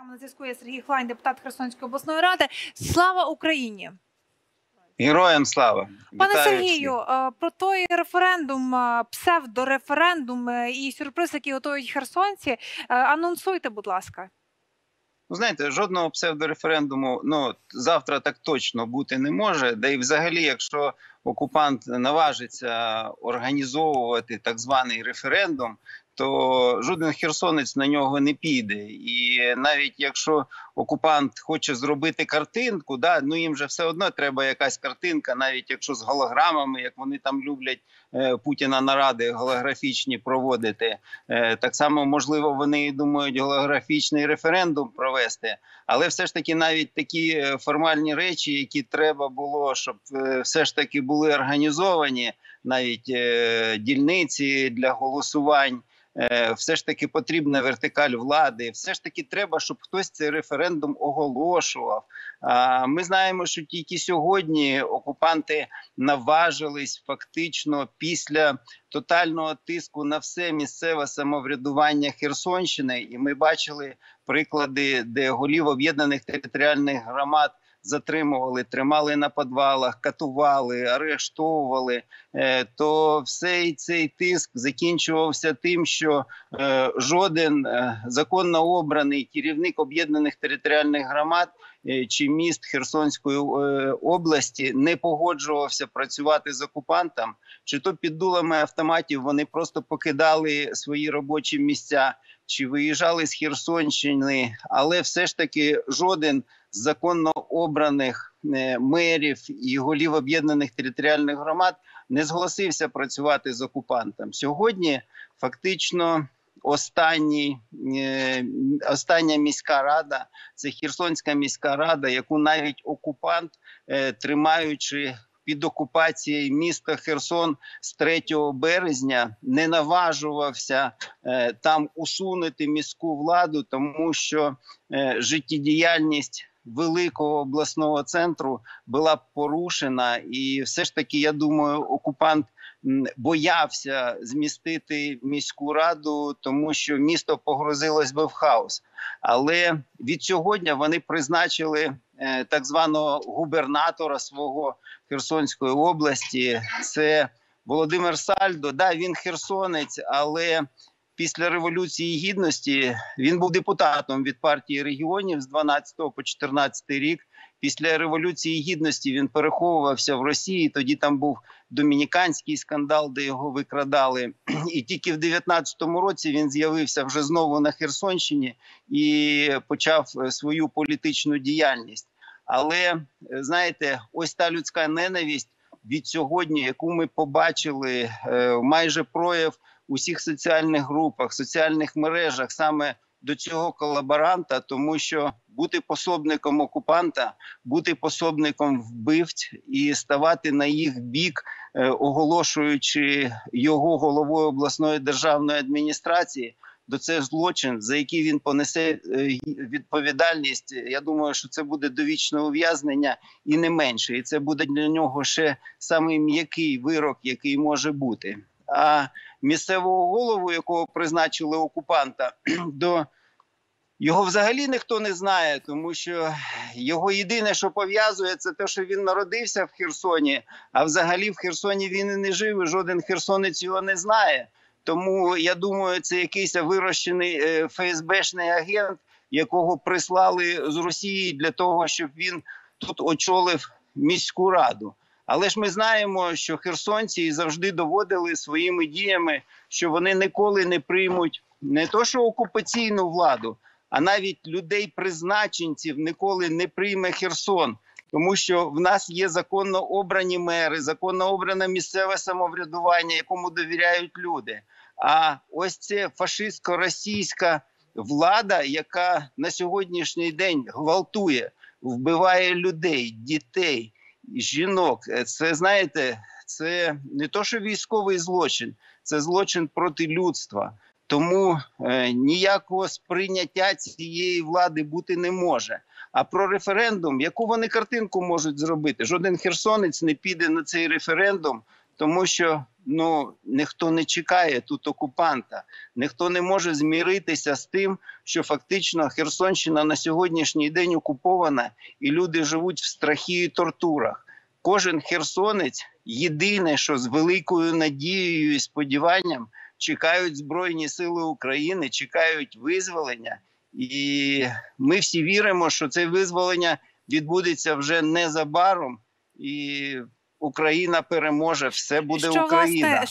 нами на зв'язку є Сергій Хлань, депутат Херсонської обласної ради. Слава Україні! Героям слава! Пане Сергію, про той референдум, псевдореферендум і сюрприз, який готують херсонці, анонсуйте, будь ласка. Ну, знаєте, жодного псевдореферендуму завтра так точно бути не може. Да і взагалі, якщо окупант наважиться організовувати так званий референдум, то жоден херсонець на нього не піде. І навіть якщо окупант хоче зробити картинку, їм же все одно треба якась картинка, навіть якщо з голограмами, як вони там люблять Путіна наради голографічні проводити. Так само, можливо, вони думають голографічний референдум провести. Але все ж таки навіть такі формальні речі, які треба було, щоб все ж таки були організовані, навіть дільниці для голосувань, все ж таки потрібна вертикаль влади, все ж таки треба, щоб хтось цей референдум оголошував. Ми знаємо, що тільки сьогодні окупанти наважились фактично після тотального тиску на все місцеве самоврядування Херсонщини. І ми бачили приклади, де голів об'єднаних територіальних громад затримували, тримали на підвалах, катували, арештовували, то всей цей тиск закінчувався тим, що жоден законно обраний керівник об'єднаних територіальних громад чи міст Херсонської області не погоджувався працювати з окупантом, чи то під дулами автоматів вони просто покидали свої робочі місця, чи виїжджали з Херсонщини, але все ж таки жоден з законно обраних мерів і голів об'єднаних територіальних громад не зголосився працювати з окупантом. Сьогодні фактично остання міська рада, це Херсонська міська рада, яку навіть окупант, тримаючи під окупацією міста Херсон з 3 березня, не наважувався там усунути міську владу, тому що життєдіяльність великого обласного центру була порушена. І все ж таки, я думаю, окупант боявся змістити міську раду, тому що місто погрузилось би в хаос. Але від сьогодні вони призначили так званого губернатора свого Херсонської області. Це Володимир Сальдо. Да, він херсонець, але після Революції Гідності він був депутатом від партії регіонів з 12 по 14 рік. Після Революції Гідності він переховувався в Росії, тоді там був домініканський скандал, де його викрадали. І тільки в 19-му році він з'явився вже знову на Херсонщині і почав свою політичну діяльність. Але, знаєте, ось та людська ненависть від сьогодні, яку ми побачили, майже прояв у всіх соціальних групах, соціальних мережах саме до цього колаборанта, тому що бути пособником окупанта, бути пособником вбивць і ставати на їх бік, оголошуючи його головою обласної державної адміністрації, то це злочин, за який він понесе відповідальність. Я думаю, що це буде довічне ув'язнення і не менше. І це буде для нього ще самий м'який вирок, який може бути. А місцевого голову, якого призначили окупанта, його взагалі ніхто не знає, тому що його єдине, що пов'язує, це те, що він народився в Херсоні, а взагалі в Херсоні він і не жив, і жоден херсонець його не знає. Тому, я думаю, це якийсь вирощений ФСБшний агент, якого прислали з Росії для того, щоб він тут очолив міську раду. Але ж ми знаємо, що херсонці завжди доводили своїми діями, що вони ніколи не приймуть не то що окупаційну владу, а навіть людей-призначенців ніколи не прийме Херсон. Тому що в нас є законно обрані мери, законно обране місцеве самоврядування, якому довіряють люди. А ось це фашистсько-російська влада, яка на сьогоднішній день гвалтує, вбиває людей, дітей, жінок. Це, знаєте, це не то що військовий злочин, це злочин проти людства. Тому ніякого сприйняття цієї влади бути не може. А про референдум, яку вони картинку можуть зробити? Жоден херсонець не піде на цей референдум, тому що ну, ніхто не чекає тут окупанта. Ніхто не може зміритися з тим, що фактично Херсонщина на сьогоднішній день окупована і люди живуть в страхі і тортурах. Кожен херсонець єдине, що з великою надією і сподіванням чекають Збройні Сили України, чекають визволення. І ми всі віримо, що це визволення відбудеться вже незабаром. І Україна переможе, все буде Україна.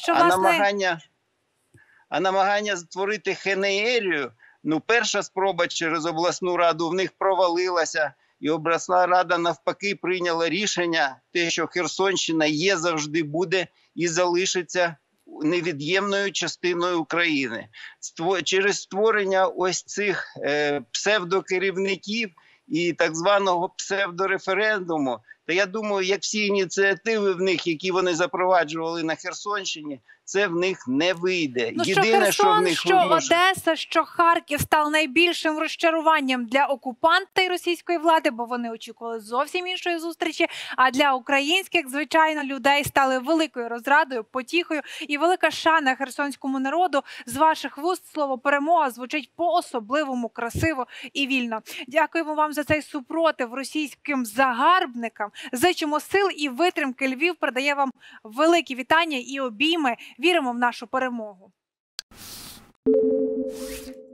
А намагання створити хенеєрію, ну, перша спроба через обласну раду в них провалилася, і обласна рада навпаки прийняла рішення, те, що Херсонщина є, завжди буде і залишиться невід'ємною частиною України. Через створення ось цих псевдокерівників і так званого псевдореферендуму, та я думаю, як всі ініціативи в них, які вони запроваджували на Херсонщині, це в них не вийде. Ну, Єдине, що Херсон, що в них що Одеса, що Харків став найбільшим розчаруванням для окупанта і російської влади, бо вони очікували зовсім іншої зустрічі, а для українських, звичайно, людей стали великою розрадою, потіхою і велика шана херсонському народу. З ваших вуст слово «перемога» звучить по-особливому красиво і вільно. Дякуємо вам за цей супротив російським загарбникам. Зичимо сил і витримки. Львів передає вам великі вітання і обійми. Віримо в нашу перемогу.